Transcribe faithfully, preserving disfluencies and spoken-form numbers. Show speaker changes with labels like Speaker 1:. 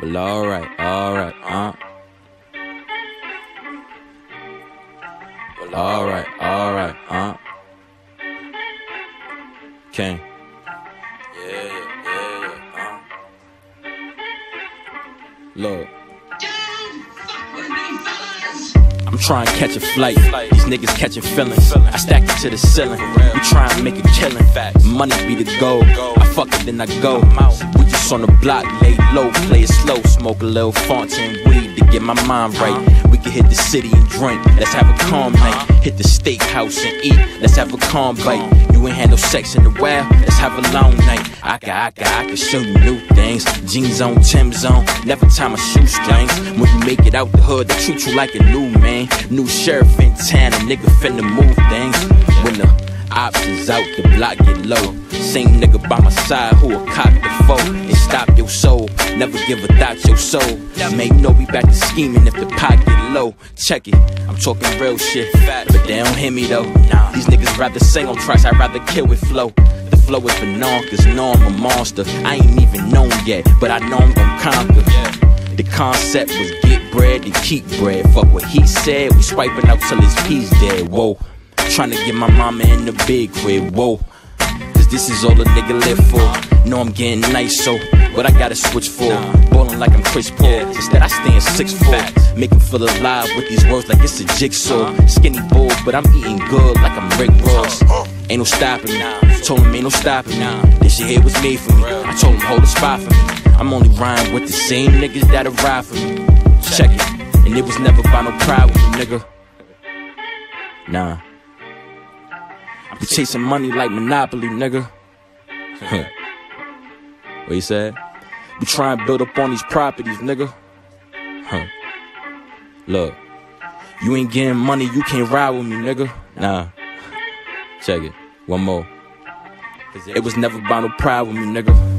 Speaker 1: Well, alright, alright, uh. Well, alright, alright, uh. King. Yeah, yeah, yeah, uh. Look. I'm trying to catch a flight. These niggas catching feelings. I stack it to the ceiling. We try and make a killing. Money be the goal. I fuck it, then I go. We just on the block, lay low, play it slow. Smoke a little Fontaine weed to get my mind right. We can hit the city and drink. Let's have a calm night. Hit the steakhouse and eat. Let's have a calm bite. You ain't had no sex in a while. Let's have a long night. I can, I can, I can show you new things. Jeans on, Tim's on. Never tie my shoestrings. When you make it out the hood, they treat you like a new man. New sheriff in town, a nigga finna move things. When the ops is out, the block get low. Same nigga by my side who'll cock the foe and stop your soul. Never give a thought your soul. May know we back to scheming if the pot get low. Check it, I'm talking real shit, but they don't hear me though. These niggas rather sing on tracks, I'd rather kill with flow. The flow is banal, cause know I'm a monster. I ain't even known yet, but I know I'm gon' conquer. The concept was get bread and keep bread. Fuck what he said, we swiping out till his piece dead. Whoa, tryna get my mama in the big crib. Whoa, cause this is all a nigga live for. Know I'm getting nice, so what I gotta switch for? Ballin' like I'm Chris Paul. Instead I stand six foot. Make him feel alive with these words like it's a jigsaw. Skinny bull, but I'm eating good like I'm Rick Ross. Ain't no stopping now. Told him ain't no stopping now. This shit here was made for me. I told him hold a spot for me. I'm only riding with the same niggas that'll ride for me. Check it, and it was never about no pride with me, nigga. Nah. We chasing money like Monopoly, nigga. What you said? We try and build up on these properties, nigga. Huh. Look, you ain't getting money, you can't ride with me, nigga. Nah. Check it. One more. It was never about no pride with me, nigga.